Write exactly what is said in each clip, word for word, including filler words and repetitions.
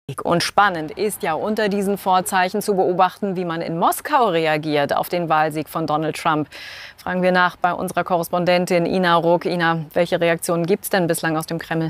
Und spannend ist ja unter diesen Vorzeichen zu beobachten, wie man in Moskau reagiert auf den Wahlsieg von Donald Trump. Fragen wir nach bei unserer Korrespondentin Ina Ruck. Ina, welche Reaktionen gibt es denn bislang aus dem Kreml?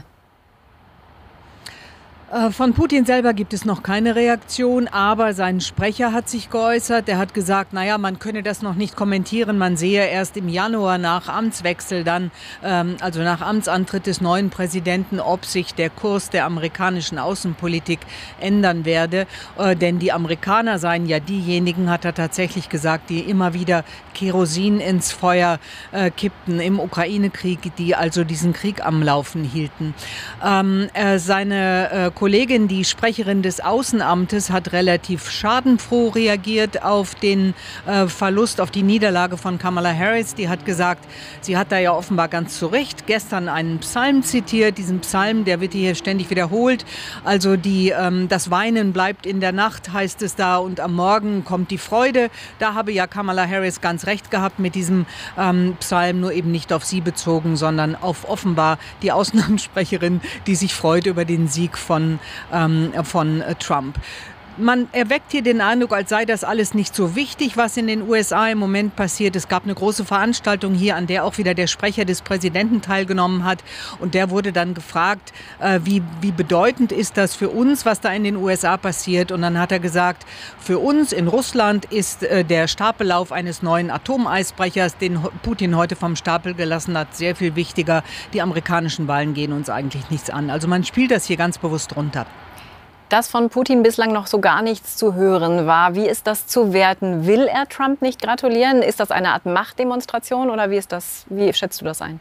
Von Putin selber gibt es noch keine Reaktion, aber sein Sprecher hat sich geäußert. Er hat gesagt, naja, man könne das noch nicht kommentieren. Man sehe erst im Januar nach Amtswechsel dann, ähm, also nach Amtsantritt des neuen Präsidenten, ob sich der Kurs der amerikanischen Außenpolitik ändern werde. Äh, denn die Amerikaner seien ja diejenigen, hat er tatsächlich gesagt, die immer wieder Kerosin ins Feuer äh, kippten im Ukraine-Krieg, die also diesen Krieg am Laufen hielten. Ähm, äh, seine äh, Kollegin, die Sprecherin des Außenamtes, hat relativ schadenfroh reagiert auf den äh, Verlust, auf die Niederlage von Kamala Harris. Die hat gesagt, sie hat da ja offenbar ganz zu Recht gestern einen Psalm zitiert. Diesen Psalm, der wird hier ständig wiederholt. Also die, ähm, das Weinen bleibt in der Nacht, heißt es da, und am Morgen kommt die Freude. Da habe ja Kamala Harris ganz recht gehabt mit diesem ähm, Psalm, nur eben nicht auf sie bezogen, sondern auf offenbar die Außenamtssprecherin, die sich freut über den Sieg von Ähm, von äh, Trump. Man erweckt hier den Eindruck, als sei das alles nicht so wichtig, was in den U S A im Moment passiert. Es gab eine große Veranstaltung hier, an der auch wieder der Sprecher des Präsidenten teilgenommen hat. Und der wurde dann gefragt, äh, wie, wie bedeutend ist das für uns, was da in den U S A passiert. Und dann hat er gesagt, für uns in Russland ist äh, der Stapellauf eines neuen Atomeisbrechers, den Putin heute vom Stapel gelassen hat, sehr viel wichtiger. Die amerikanischen Wahlen gehen uns eigentlich nichts an. Also man spielt das hier ganz bewusst runter. Dass von Putin bislang noch so gar nichts zu hören war. Wie ist das zu werten? Will er Trump nicht gratulieren? Ist das eine Art Machtdemonstration oder wie ist das, wie schätzt du das ein?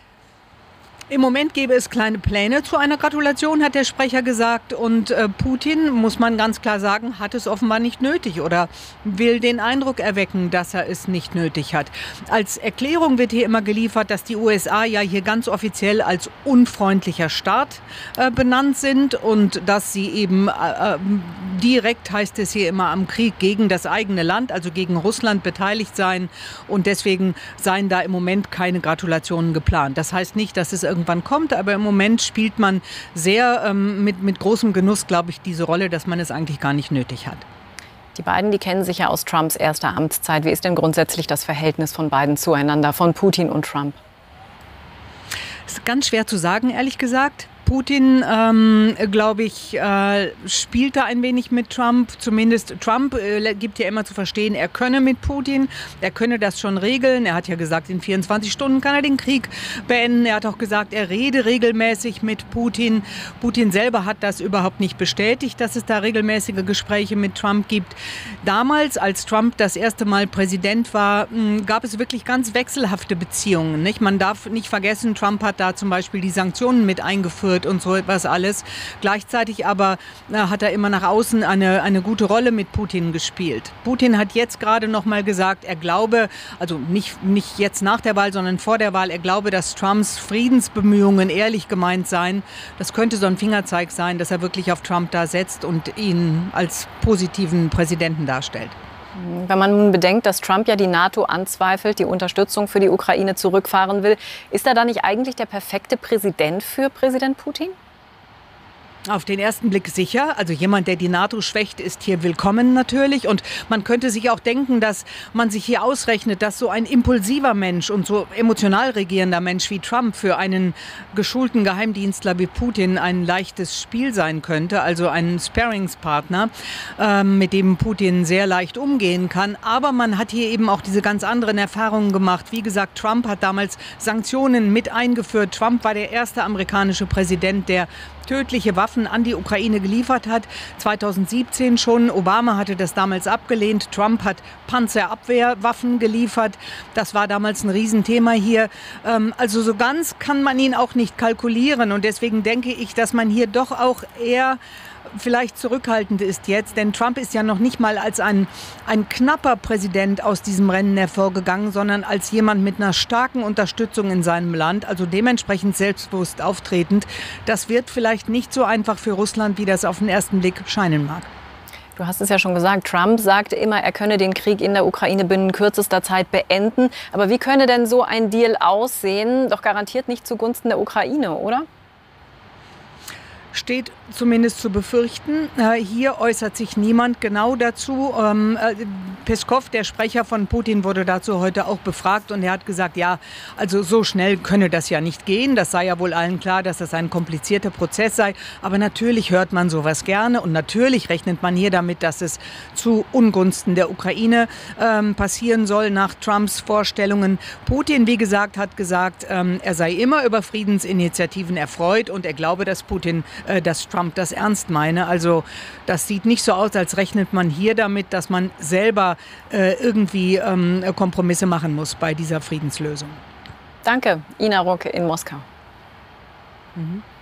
Im Moment gäbe es kleine Pläne zu einer Gratulation, hat der Sprecher gesagt. Und äh, Putin, muss man ganz klar sagen, hat es offenbar nicht nötig oder will den Eindruck erwecken, dass er es nicht nötig hat. Als Erklärung wird hier immer geliefert, dass die U S A ja hier ganz offiziell als unfreundlicher Staat äh, benannt sind und dass sie eben äh, direkt, heißt es hier immer, am Krieg gegen das eigene Land, also gegen Russland beteiligt seien. Und deswegen seien da im Moment keine Gratulationen geplant. Das heißt nicht, dass es irgendwie irgendwann kommt, aber im Moment spielt man sehr ähm, mit, mit großem Genuss, glaube ich, diese Rolle, dass man es eigentlich gar nicht nötig hat. Die beiden, die kennen sich ja aus Trumps erster Amtszeit. Wie ist denn grundsätzlich das Verhältnis von beiden zueinander, von Putin und Trump? Das ist ganz schwer zu sagen, ehrlich gesagt. Putin, ähm, glaube ich, äh, spielt da ein wenig mit Trump. Zumindest Trump äh, gibt ja immer zu verstehen, er könne mit Putin, er könne das schon regeln. Er hat ja gesagt, in vierundzwanzig Stunden kann er den Krieg beenden. Er hat auch gesagt, er rede regelmäßig mit Putin. Putin selber hat das überhaupt nicht bestätigt, dass es da regelmäßige Gespräche mit Trump gibt. Damals, als Trump das erste Mal Präsident war, mh, gab es wirklich ganz wechselhafte Beziehungen. Nicht? Man darf nicht vergessen, Trump hat da zum Beispiel die Sanktionen mit eingeführt und so etwas alles. Gleichzeitig aber äh, hat er immer nach außen eine, eine gute Rolle mit Putin gespielt. Putin hat jetzt gerade noch mal gesagt, er glaube, also nicht, nicht jetzt nach der Wahl, sondern vor der Wahl, er glaube, dass Trumps Friedensbemühungen ehrlich gemeint seien. Das könnte so ein Fingerzeig sein, dass er wirklich auf Trump da setzt und ihn als positiven Präsidenten darstellt. Wenn man nun bedenkt, dass Trump ja die NATO anzweifelt, die Unterstützung für die Ukraine zurückfahren will, ist er da nicht eigentlich der perfekte Präsident für Präsident Putin? Auf den ersten Blick sicher. Also jemand, der die NATO schwächt, ist hier willkommen natürlich. Und man könnte sich auch denken, dass man sich hier ausrechnet, dass so ein impulsiver Mensch und so emotional regierender Mensch wie Trump für einen geschulten Geheimdienstler wie Putin ein leichtes Spiel sein könnte. Also ein Sparringspartner, äh, mit dem Putin sehr leicht umgehen kann. Aber man hat hier eben auch diese ganz anderen Erfahrungen gemacht. Wie gesagt, Trump hat damals Sanktionen mit eingeführt. Trump war der erste amerikanische Präsident, der tödliche Waffen an die Ukraine geliefert hat. zweitausendsiebzehn schon. Obama hatte das damals abgelehnt. Trump hat Panzerabwehrwaffen geliefert. Das war damals ein Riesenthema hier. Ähm, also so ganz kann man ihn auch nicht kalkulieren. Und deswegen denke ich, dass man hier doch auch eher vielleicht zurückhaltend ist jetzt, denn Trump ist ja noch nicht mal als ein, ein knapper Präsident aus diesem Rennen hervorgegangen, sondern als jemand mit einer starken Unterstützung in seinem Land, also dementsprechend selbstbewusst auftretend. Das wird vielleicht nicht so einfach für Russland, wie das auf den ersten Blick scheinen mag. Du hast es ja schon gesagt, Trump sagte immer, er könne den Krieg in der Ukraine binnen kürzester Zeit beenden. Aber wie könne denn so ein Deal aussehen? Doch garantiert nicht zugunsten der Ukraine, oder? Steht zumindest zu befürchten. Hier äußert sich niemand genau dazu. Peskov, der Sprecher von Putin, wurde dazu heute auch befragt und er hat gesagt, ja, also so schnell könne das ja nicht gehen. Das sei ja wohl allen klar, dass das ein komplizierter Prozess sei. Aber natürlich hört man sowas gerne und natürlich rechnet man hier damit, dass es zu Ungunsten der Ukraine ähm, passieren soll nach Trumps Vorstellungen. Putin, wie gesagt, hat gesagt, ähm, er sei immer über Friedensinitiativen erfreut und er glaube, dass Putin, äh, dass Trump das ernst meine. Also das sieht nicht so aus, als rechnet man hier damit, dass man selber äh, irgendwie ähm, Kompromisse machen muss bei dieser Friedenslösung. Danke, Ina Ruck in Moskau. Mhm.